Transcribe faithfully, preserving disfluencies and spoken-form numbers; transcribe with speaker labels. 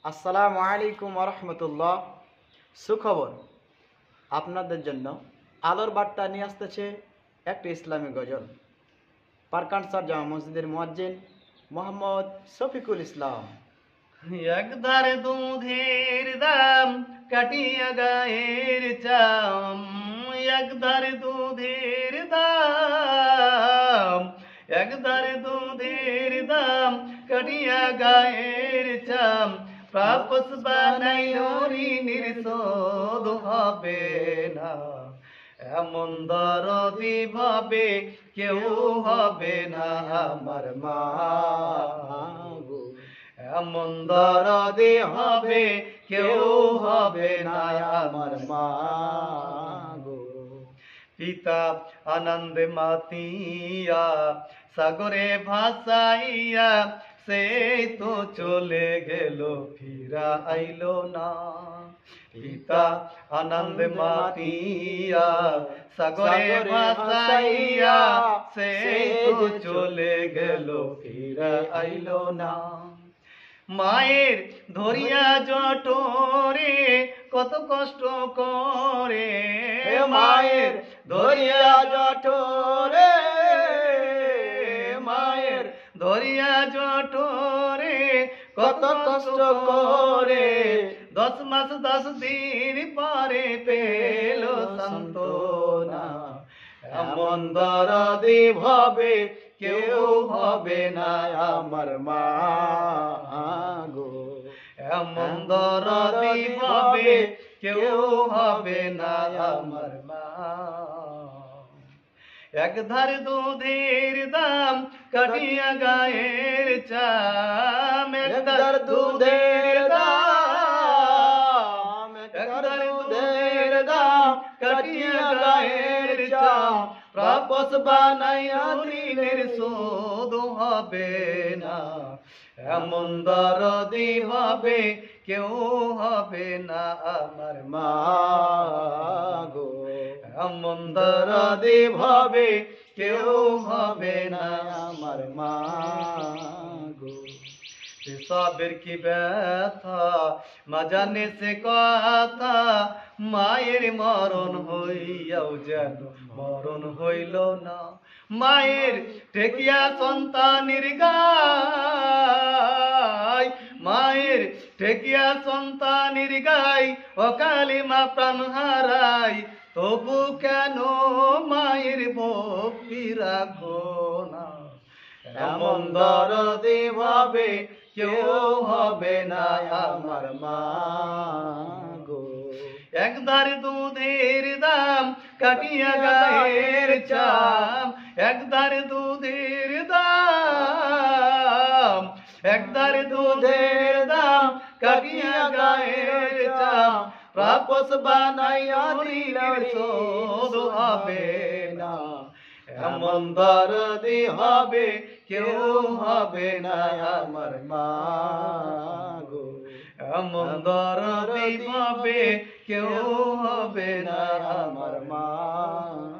Speaker 1: আসসালামু আলাইকুম ওয়া রাহমাতুল্লাহ। সুখবর, আপনাদের জন্য আলোর বার্তা নিয়ে আসতেছে একটি ইসলামী গজল। পারকানসার জামা মসজিদের মুয়াজ্জিন মোহাম্মদ শফিকুল ইসলাম।
Speaker 2: একদার দুধের দাম কাটিয়া গায়ের চাম, একদার দুধের দাম, একদার দুধের দাম কাটিয়া গায়ের চাম, প্রাপস বানাইল ঋণের শোধ হবে না। এমন দরদি ভাবে কেউ হবে না আমার মা গো, এমন দরদি হবে কেউ হবে না আমার মা গো। পিতা আনন্দে মাতিয়া সাগরে ভাসাইয়া, সে তো চলে গেল ফিরা আইলো না। পিতা আনন্দে মাতিয়া সাগরে ভাসাইয়া, সে তো চলে গেল ফিরা আইলো না। মায়ের ধরিয়া জটরে কত কষ্ট করে, মায়ের ধরিয়া জটরে, মায়ের ধরিয়া জটরে কত কষ্ট করে, দশ মাস দশ দিন পরে পেল সান্ত্বনা। এমন দরদি ভাবে কেউ হবে না আমার মা গো, এমন দরদি ভাবে কেউ হবে না আমার মা। একধার দুধের দাম কাটিয়া গায়ের চাম, একধার দুধের দাম, একধার দুধের দাম কাটিয়া গায়ের চাম, প্রাপস বানাইয়া ঋণের শোধ হবে না। এমন দরদি ভাবে কেউ হবে না আমার মা গো, এমন দরদি ভাবে কেউ হবে না আমার মা গো। পেশাবের কি ব্যথা মা জানে সে কথা, মায়ের মরণ হইয়াও যেন মরণ হইল না। মায়ের ঠেকিয়া সন্তানের গায়, মায়ের ঠেকিয়া সন্তানের গায়, অকালে মা প্রাণ হারাই, তবু কেন মায়ের ভক্তি রাখো না। এমন দরদি ভাবে কেউ হবে না আমার মা গো, একদার দুধের দাম কাটিয়া গায়ের চাম, একদার দুধের দাম, একদার দুধের দাম কাটিয়া গায়ের চাম, প্রাপস বানাইয়া ঋণের শোধ হবে না। এমন দরদি হবে কেউ হবে না আমার মা গো, এমন দরদি হবে কেউ হবে না আমার মা।